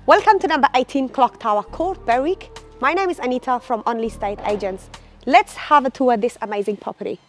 Welcome to number 18 Clocktower Court, Berwick. My name is Anita from Only Estate Agents. Let's have a tour of this amazing property.